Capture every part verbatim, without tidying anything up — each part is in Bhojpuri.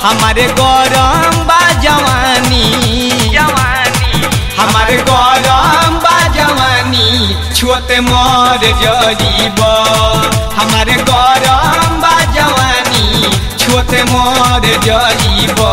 हमारे गरम बा जवानी जवानी हमारे गरम बा जवानी छुअते मर जरीब हमारे गरम बा जवानी छुअते मर जरीब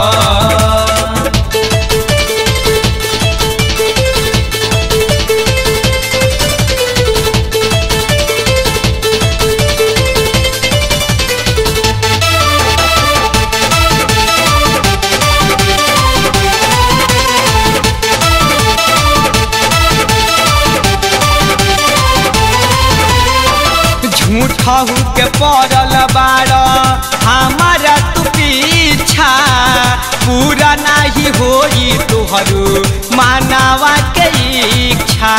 झूठहू के पड़ल बाड़ हमारा तू पीछा पूरा नहीं होई तोहरू मानवा के इच्छा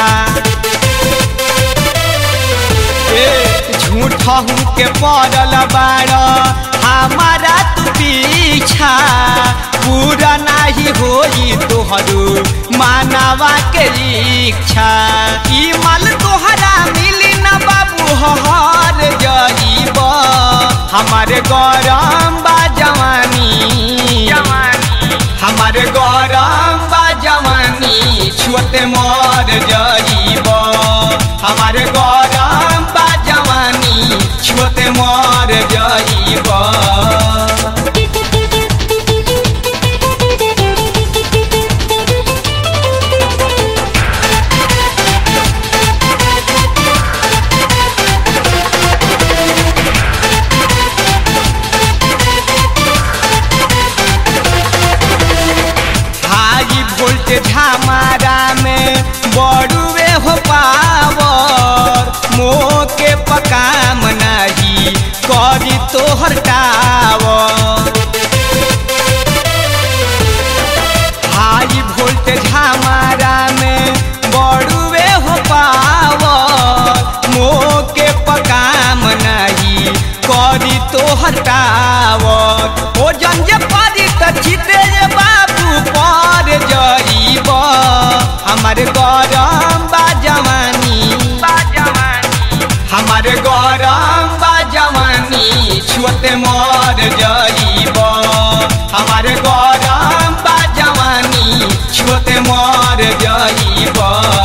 झूठहू के पड़ल बाड़ हमारा तू पीछा पूरा नहीं होई तोहरू मानवा के इच्छा ई माल तोहरा मिली ना बाबू हर जरीब हमारे गरम बा जवानी जवानी हमारे गरम बा जवानी छुअते मर जरीब हमारे गरम बा जवानी छुअते मर जरीब हमारा में बड़ुए हो पावर मोके पकाम नहीं करी तोहर टावर हाई वोल्टेज हमारा में बड़ुए हो पावर मोके पकाम नहीं करी तोहर टावर ओ जंजे पारी तचिते बाबू पर जरीब हमारे गरम बा जवानी हमारे गरम बा जवानी छुअते मर जरीब हमारे गरम बा जवानी छुअते मर जरीब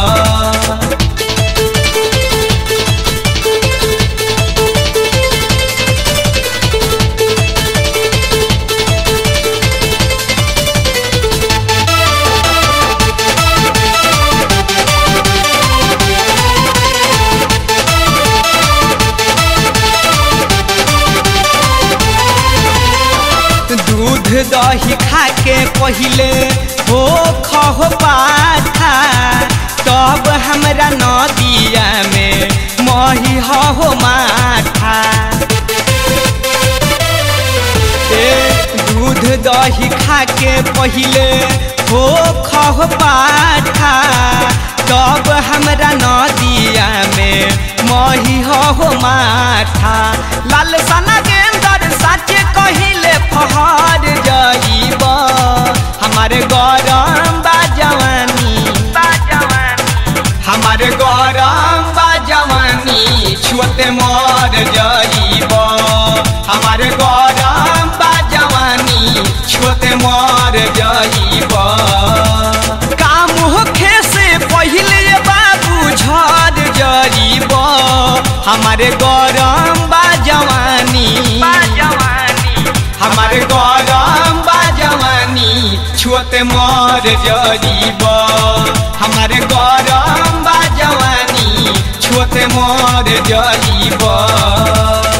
दूध दही खा के पहले हो खहो पाठा तब हमरा नदिया में मही हो माठा दूध दही खा के पहले हो खहो पाठा तब हमरा नदिया में मही हो माठा लाल सना गेंदर साचे कहिले फहर जरीब हमारे गरम बा जवानी हमारे गरम बा जवानी छुअते मर जरीब हमारे गरम बा जवानी छुअते मर जरीब काम होखे से पहले बाबू झड़ जरीब हमारे गरम बा जवानी हमारे गरम बा जवानी छुअते मर जरीब हमारे गरम बा जवानी छुअते मर जरीब।